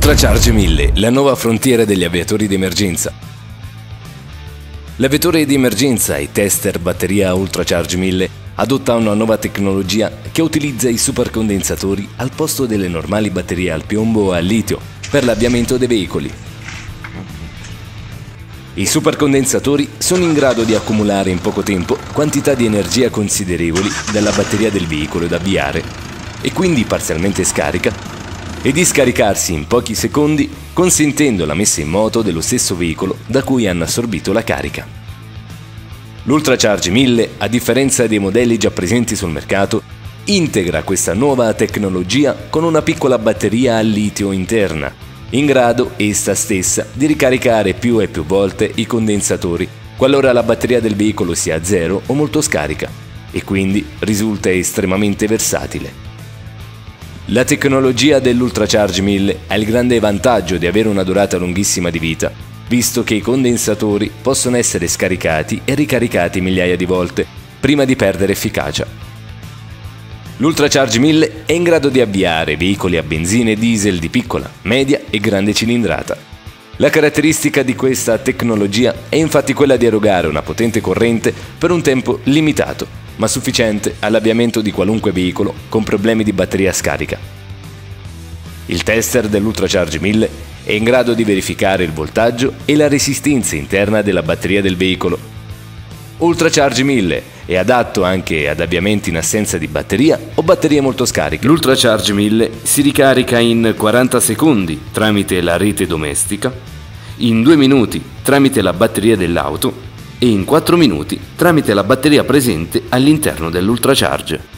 Ultracharge 1000, la nuova frontiera degli avviatori di emergenza. L'aviatore di emergenza e tester batteria Ultracharge 1000 adotta una nuova tecnologia che utilizza i supercondensatori al posto delle normali batterie al piombo o al litio per l'avviamento dei veicoli. I supercondensatori sono in grado di accumulare in poco tempo quantità di energia considerevoli dalla batteria del veicolo da avviare e quindi parzialmente scarica e di scaricarsi in pochi secondi, consentendo la messa in moto dello stesso veicolo da cui hanno assorbito la carica. L'Ultracharge 1000, a differenza dei modelli già presenti sul mercato, integra questa nuova tecnologia con una piccola batteria al litio interna, in grado essa stessa di ricaricare più e più volte i condensatori qualora la batteria del veicolo sia a zero o molto scarica, e quindi risulta estremamente versatile. La tecnologia dell'Ultracharge 1000 ha il grande vantaggio di avere una durata lunghissima di vita, visto che i condensatori possono essere scaricati e ricaricati migliaia di volte prima di perdere efficacia. L'Ultracharge 1000 è in grado di avviare veicoli a benzina e diesel di piccola, media e grande cilindrata. La caratteristica di questa tecnologia è infatti quella di erogare una potente corrente per un tempo limitato, ma sufficiente all'avviamento di qualunque veicolo con problemi di batteria scarica. Il tester dell'Ultracharge 1000 è in grado di verificare il voltaggio e la resistenza interna della batteria del veicolo. Ultracharge 1000 è adatto anche ad avviamenti in assenza di batteria o batterie molto scariche. L'Ultracharge 1000 si ricarica in 40 secondi tramite la rete domestica, in 2 minuti tramite la batteria dell'auto e in 4 minuti tramite la batteria presente all'interno dell'Ultracharge.